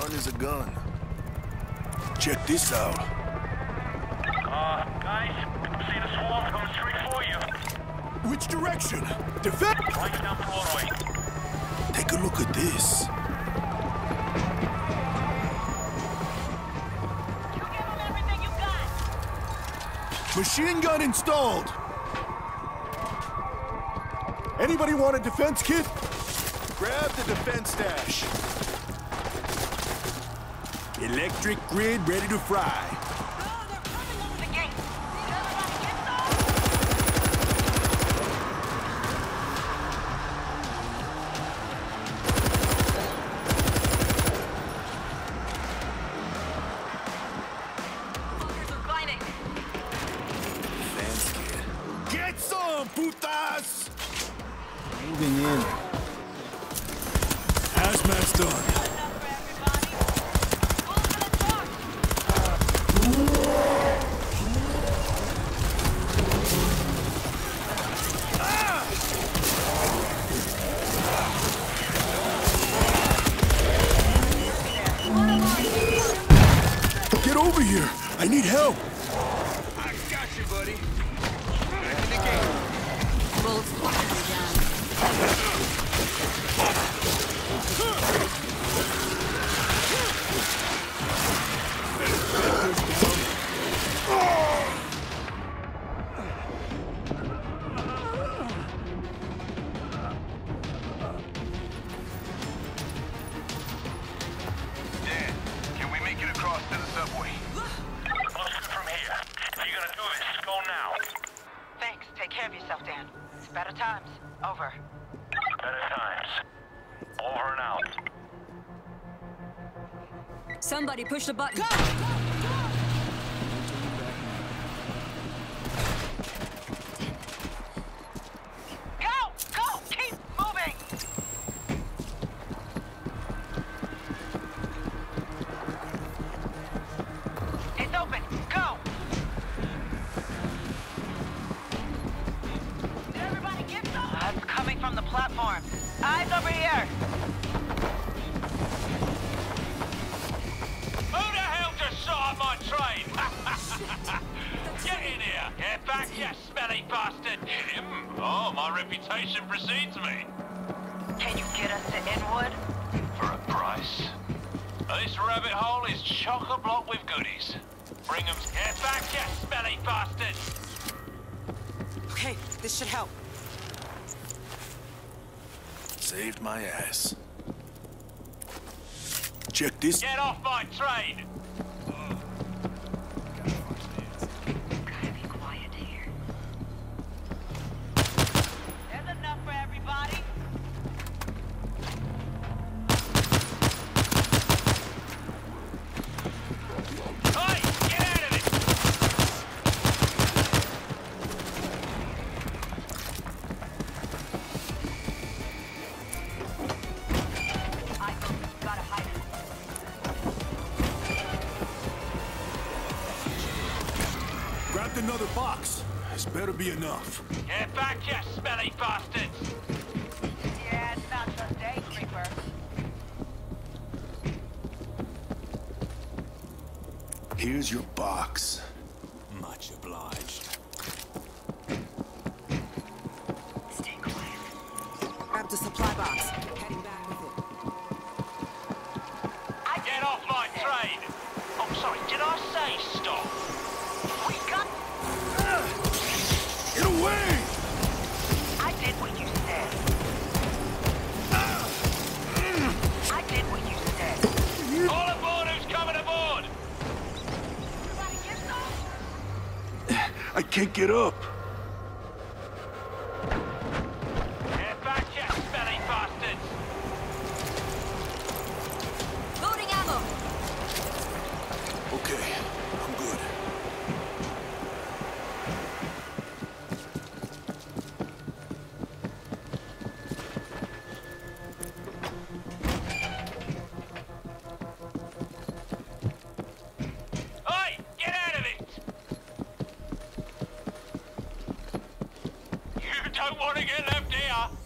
is a gun. Check this out. Guys, see the swarm coming straight for you. Which direction? Defend! Right down the waterway. Take a look at this. You give them everything you got. Machine gun installed. Anybody want a defense kit? Grab the defense stash. Electric grid ready to fry. Oh, they're coming over the gate. Did everybody get Fuckers are blinding. Defense kit. Get some, putas! Moving in. Hazmat's done. Enough for everybody. Move to the truck. Get over here! I need help! I got you, buddy. Back in the game. Bullets down. Dan, can we make it across to the subway? Closer from here. If you're gonna do this, go now. Thanks. Take care of yourself, Dan. It's better times. Over. Better times. Over and out. Somebody push the button. Go! Go! Keep moving! It's open. Go! Did everybody get some? It's coming from the platform. Eyes over here. Who the hell just shot at my train? Get in here! Get back, you smelly bastard! Him? Oh, my reputation precedes me. Can you get us to Inwood? For a price. This rabbit hole is chock-a-block with goodies. Bring 'em. Get back, you smelly bastard! Okay, this should help. Saved my ass. Check this. Get off my train! Gotta be quiet here. There's enough for everybody. Hey, get out of it! I gotta hide it. Grabbed another box. This better be enough. Get back, you smelly bastards! Yeah, it's not just day, creeper. Here's your box. Much obliged. Stay quiet. Grab the supply box. Heading back with it. Get off my train! Oh, sorry, did I say stop? We got... Get away! I did what you said. I did what you said. All aboard who's coming aboard! Everybody get some? I can't get up. Get back, you smelly bastards! Loading ammo. Okay, I'm good. Hey, get out of it! You don't want to get left here!